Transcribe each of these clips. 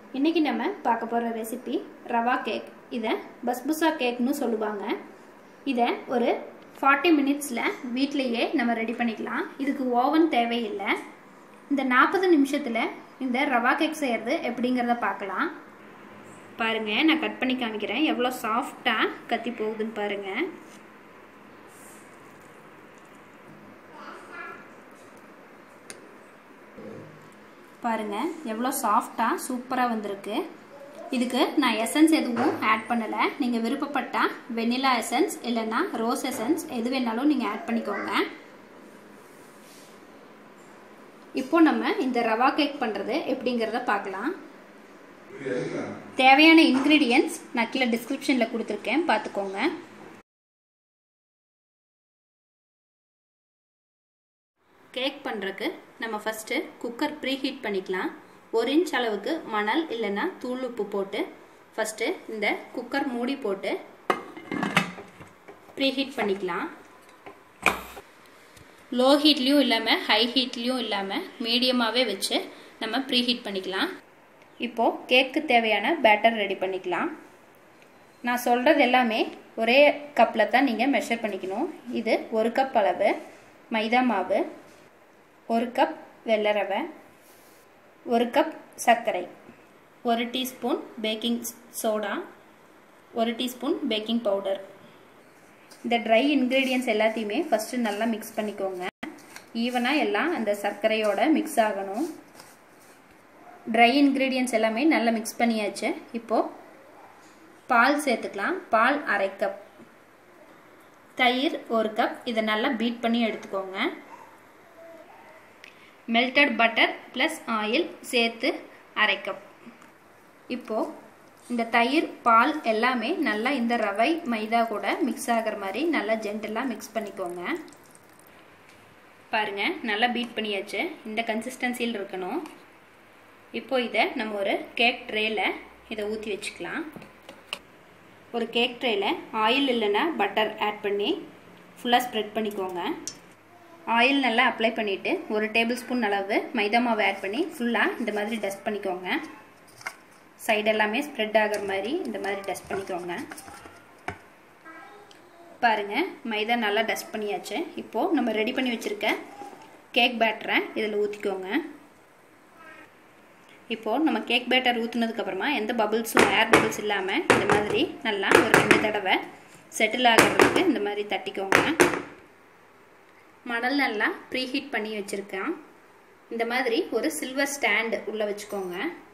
இன்னைக்கு நம்ம பார்க்க போற ரெசிபி ரவா கேக். இதை பஸ்பூசா கேக்னு சொல்லுவாங்க. இதை ஒரு 40 மினிட்ஸ்ல வீட்லயே நம்ம ரெடி பண்ணிக்கலாம். இதுக்கு ஓவன் தேவையில்லை. இந்த 40 நிமிஷத்துல இந்த ரவா கேக் செய்யறது எப்படிங்கறத பார்க்கலாம். பாருங்க, நான் கட் பண்ணி காமிக்கிறேன். எவ்வளவு சாஃப்ட்டா கத்தி போகுதுன்னு பாருங்க. பாருங்க எவ்வளோ சாஃப்டா சூப்பரா வந்திருக்கு. இதுக்கு நான் எசன்ஸ் எதுவும் ஆட் பண்ணல. நீங்க விருப்பப்பட்டா வெனிலா எசன்ஸ் இல்லைன்னா ரோஸ் எசன்ஸ் எது வேணாலும் நீங்க ஆட் பண்ணிக்கோங்க. இப்போ நம்ம இந்த ரவா கேக் பண்றது எப்படிங்கறத பார்க்கலாம். தேவையான இன்கிரீடியன்ட்ஸ் நான் கீழே டிஸ்கிரிப்ஷன்ல கொடுத்துருக்கேன், பார்த்துக்கோங்க. கேக் பண்ணுறதுக்கு நம்ம ஃபஸ்ட்டு குக்கர் ப்ரீ ஹீட் பண்ணிக்கலாம். 1 இன்ச் அளவுக்கு மணல் இல்லைன்னா தூள் உப்பு போட்டு ஃபஸ்ட்டு இந்த குக்கர் மூடி போட்டு ப்ரீ ஹீட் பண்ணிக்கலாம். லோ ஹீட்லேயும் இல்லாமல் ஹை ஹீட்லேயும் இல்லாமல் மீடியமாகவே வச்சு நம்ம ப்ரீ ஹீட் பண்ணிக்கலாம். இப்போது கேக்கு தேவையான பேட்டர் ரெடி பண்ணிக்கலாம். நான் சொல்கிறது எல்லாமே ஒரே கப்பில் தான் நீங்கள் மெஷர் பண்ணிக்கணும். இது 1 கப் அளவு மைதா மாவு, 1 கப் வெள்ளை ரவை, 1 கப் சர்க்கரை, 1 teaspoon baking soda, 1 teaspoon baking powder. இந்த ட்ரை இன்க்ரீடியன்ட்ஸ் எல்லாத்தையுமே ஃபஸ்ட்டு நல்லா மிக்ஸ் பண்ணிக்கோங்க. ஈவனாக எல்லாம் அந்த சர்க்கரையோட மிக்ஸ் ஆகணும். ட்ரை இன்க்ரீடியன்ட்ஸ் எல்லாமே நல்லா மிக்ஸ் பண்ணியாச்சு. இப்போது பால் சேர்த்துக்கலாம். பால் 1/2 கப், தயிர் 1 கப். இதை நல்லா பீட் பண்ணி எடுத்துக்கோங்க. மெல்டட் பட்டர் ப்ளஸ் ஆயில் சேர்த்து 1/2 கப். இப்போது இந்த தயிர் பால் எல்லாமே நல்லா இந்த ரவை மைதா கூட மிக்ஸ் ஆகிற மாதிரி நல்லா ஜென்டலாக மிக்ஸ் பண்ணிக்கோங்க. பாருங்கள், நல்லா பீட் பண்ணியாச்சு. இந்த கன்சிஸ்டன்சியில் இருக்கணும். இப்போது இதை நம்ம ஒரு கேக் ட்ரேயில் இதை ஊற்றி வச்சுக்கலாம். ஒரு கேக் ட்ரேயில் ஆயில் இல்லைன்னா பட்டர் ஆட் பண்ணி ஃபுல்லாக ஸ்ப்ரெட் பண்ணிக்கோங்க. ஆயில் நல்லா அப்ளை பண்ணிவிட்டு 1 டேபிள் ஸ்பூன் அளவு மைதா மாவு ஆட் பண்ணி ஃபுல்லாக இந்த மாதிரி டஸ்ட் பண்ணிக்கோங்க. சைடு எல்லாமே ஸ்ப்ரெட் ஆகிற மாதிரி இந்த மாதிரி டஸ்ட் பண்ணிக்கோங்க. பாருங்கள், மைதா நல்லா டஸ்ட் பண்ணியாச்சு. இப்போது நம்ம ரெடி பண்ணி வச்சுருக்க கேக் பேட்டரை இதில் ஊற்றிக்கோங்க. இப்போது நம்ம கேக் பேட்டர் ஊற்றுனதுக்கப்புறமா எந்த பபிள்ஸும் ஏர் பபிள்ஸ் இல்லாமல் இந்த மாதிரி நல்லா ஒரு 2 தடவை செட்டில் ஆகிறதுக்கு இந்த மாதிரி தட்டிக்கோங்க. மணல் நல்லா ப்ரீ ஹீட் பண்ணி வச்சுருக்கேன். இந்த மாதிரி ஒரு சில்வர் ஸ்டாண்டு உள்ளே வச்சுக்கோங்க.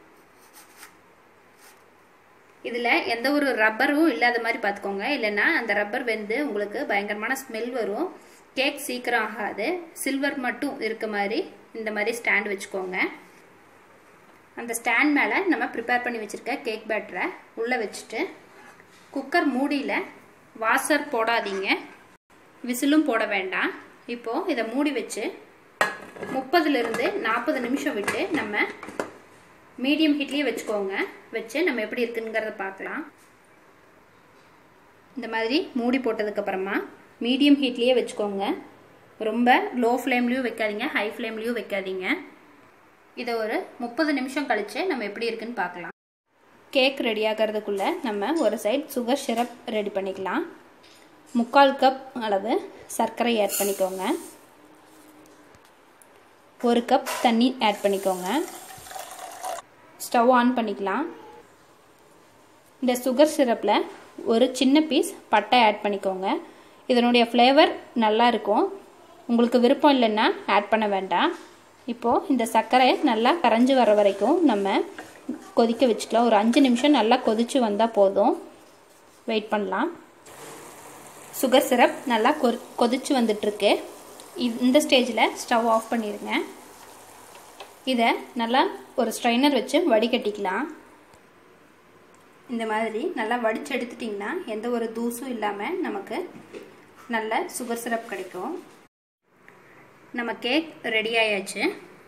இதில் எந்த ஒரு ரப்பரும் இல்லாத மாதிரி பார்த்துக்கோங்க. இல்லைன்னா அந்த ரப்பர் வெந்து உங்களுக்கு பயங்கரமான ஸ்மெல் வரும். கேக் சீக்கிரம் ஆகாது. சில்வர் மட்டும் இருக்க மாதிரி இந்த மாதிரி ஸ்டாண்ட் வச்சுக்கோங்க. அந்த ஸ்டாண்ட் மேலே நம்ம ப்ரிப்பேர் பண்ணி வச்சுருக்க கேக் பேட்டரை உள்ளே வச்சுட்டு குக்கர் மூடியில் வாஷர் போடாதீங்க, விசிலும் போட வேண்டாம். இப்போது இதை மூடி வச்சு 30லிருந்து 40 நிமிஷம் விட்டு நம்ம மீடியம் ஹீட்லேயே வச்சுக்கோங்க. வச்சு நம்ம எப்படி இருக்குங்கிறத பார்க்கலாம். இந்த மாதிரி மூடி போட்டதுக்கப்புறமா மீடியம் ஹீட்லேயே வச்சுக்கோங்க. ரொம்ப லோ ஃப்ளேம்லேயும் வைக்காதீங்க, ஹை ஃப்ளேம்லேயும் வைக்காதீங்க. இதை ஒரு 30 நிமிஷம் கழித்து நம்ம எப்படி இருக்குன்னு பார்க்கலாம். கேக் ரெடி ஆகிறதுக்குள்ளே நம்ம ஒரு சைட் சுகர் சிரப் ரெடி பண்ணிக்கலாம். 3/4 கப் அளவு சர்க்கரை ஆட் பண்ணிக்கோங்க. 1 கப் தண்ணி ஆட் பண்ணிக்கோங்க. ஸ்டவ் ஆன் பண்ணிக்கலாம். இந்த சுகர் சிரப்பில் ஒரு சின்ன பீஸ் பட்டை ஆட் பண்ணிக்கோங்க. இதனுடைய ஃப்ளேவர் நல்லா இருக்கும். உங்களுக்கு விருப்பம் இல்லைன்னா ஆட் பண்ண வேண்டாம். இப்போது இந்த சர்க்கரை நல்லா கரைஞ்சி வர வரைக்கும் நம்ம கொதிக்க வச்சுக்கலாம். ஒரு 5 நிமிஷம் நல்லா கொதித்து வந்தால் போதும். வெயிட் பண்ணலாம். சுகர் சிரப் நல்லா கொதிச்சு வந்துட்டுருக்கு. இந்த ஸ்டேஜில் ஸ்டவ் ஆஃப் பண்ணிடுங்க. இதை நல்லா ஒரு ஸ்ட்ரைனர் வச்சு வடிகட்டிக்கலாம். இந்த மாதிரி நல்லா வடித்து எடுத்துட்டிங்கன்னா எந்த ஒரு தூசும் இல்லாமல் நமக்கு நல்ல சுகர் சிரப் கிடைக்கும். நம்ம கேக் ரெடி ஆயாச்சு.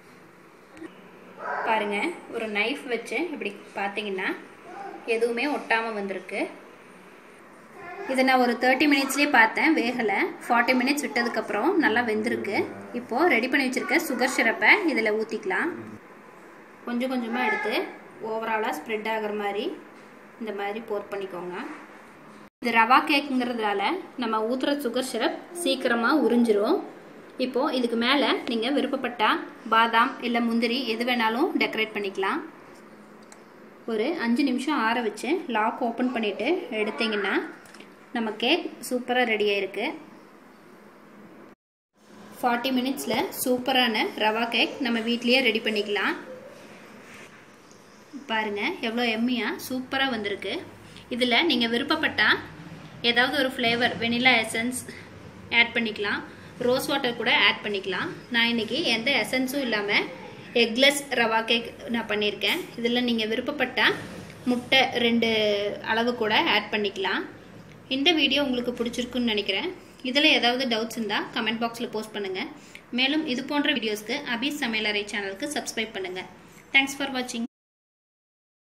பாருங்கள், ஒரு நைஃப் வச்சு இப்படி பார்த்தீங்கன்னா எதுவுமே ஒட்டாமல் வந்திருக்கு. இதை நான் ஒரு 30 மினிட்ஸ்லேயே பார்த்தேன், வேகலை. 40 மினிட்ஸ் விட்டதுக்கப்புறம் நல்லா வெந்திருக்கு. இப்போது ரெடி பண்ணி வச்சுருக்க சுகர் சிரப்பை இதில் ஊற்றிக்கலாம். கொஞ்சம் கொஞ்சமாக எடுத்து ஓவராலாக ஸ்ப்ரெட் ஆகிற மாதிரி இந்த மாதிரி போர் பண்ணிக்கோங்க. இது ரவா கேக்குங்கிறதுனால நம்ம ஊற்றுற சுகர் சிரப் சீக்கிரமாக உறிஞ்சிரும். இப்போது இதுக்கு மேலே நீங்கள் விருப்பப்பட்டால் பாதாம் இல்லை முந்திரி எது வேணாலும் டெக்கரேட் பண்ணிக்கலாம். ஒரு 5 நிமிஷம் ஆற வச்சு லாக் ஓப்பன் பண்ணிவிட்டு எடுத்திங்கன்னா நம்ம கேக் சூப்பராக ரெடியாக இருக்குது. 40 மினிட்ஸில் சூப்பரான ரவா கேக் நம்ம வீட்லேயே ரெடி பண்ணிக்கலாம். பாருங்கள் எவ்வளோ எம்மியாக சூப்பராக வந்திருக்கு. இதில் நீங்கள் விருப்பப்பட்டால் ஏதாவது ஒரு ஃப்ளேவர் வெனிலா எசன்ஸ் ஆட் பண்ணிக்கலாம், ரோஸ் வாட்டர் கூட ஆட் பண்ணிக்கலாம். நான் இன்றைக்கி எந்த எசன்ஸும் இல்லாமல் எக்லெஸ் ரவா கேக் நான் பண்ணியிருக்கேன். இதில் நீங்கள் விருப்பப்பட்டால் முட்டை 2 அளவு கூட ஆட் பண்ணிக்கலாம். இந்த வீடியோ உங்களுக்கு பிடிச்சிருக்குன்னு நினைக்கிறேன். இதில் ஏதாவது டவுட்ஸ் இருந்தால் கமெண்ட் பாக்ஸில் போஸ்ட் பண்ணுங்கள். மேலும் இது போன்ற வீடியோஸ்க்கு அபி சமையலறை சேனலுக்கு சப்ஸ்கிரைப் பண்ணுங்கள். தேங்க்ஸ் ஃபார் வாட்சிங்.